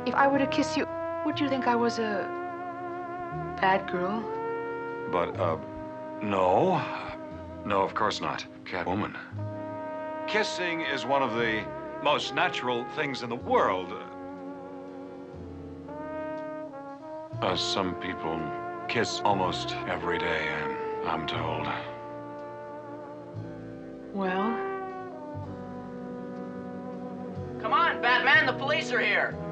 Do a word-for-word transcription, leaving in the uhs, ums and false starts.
If I were to kiss you, would you think I was a bad girl? But, uh, no. No, of course not. Catwoman. Kissing is one of the most natural things in the world. Uh, some people kiss almost every day, I'm told. Well... Come on, Batman, the police are here.